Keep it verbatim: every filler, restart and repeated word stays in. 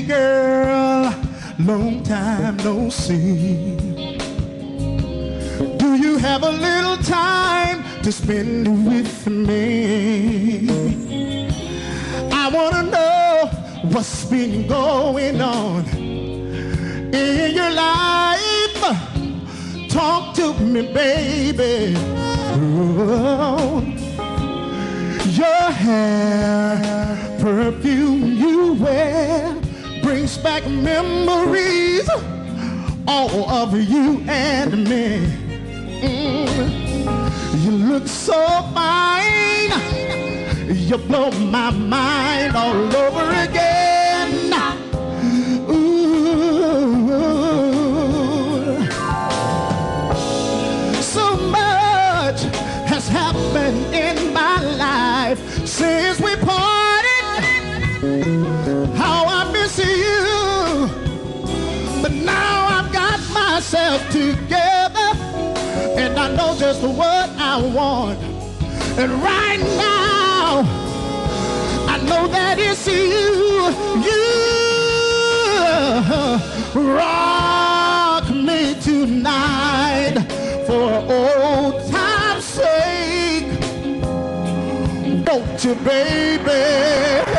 Hey girl, long time no see. Do you have a little time to spend with me? I wanna know what's been going on in your life. Talk to me, baby. Oh, your hair, perfume you wear brings back memories, all of you and me. Mm. You look so fine, you blow my mind all over again. Ooh, so much has happened in my life since we parted. How I miss you, but now I've got myself together, and I know just what I want. And right now, I know that it's you. You rock me tonight for old time's sake. Don't you, baby?